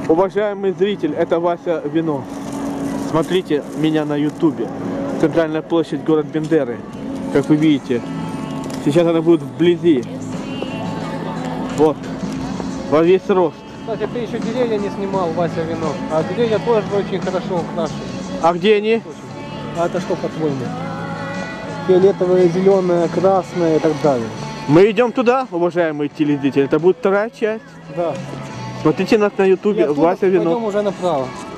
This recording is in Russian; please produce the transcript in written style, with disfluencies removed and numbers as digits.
Уважаемый зритель, это Вася Вино. Смотрите меня на ютубе. Центральная площадь, город Бендеры. Как вы видите. Сейчас она будет вблизи. Вот. Во весь рост. Кстати, ты еще деревья не снимал, Вася Вино. А деревья тоже очень хорошо украшены. А где они? А это что, по-твоему? Фиолетовое, зеленое, красное и так далее. Мы идем туда, уважаемые телезрители. Это будет вторая часть. Да. Смотрите нас на ютубе, Вася Вино. Пойдем уже направо.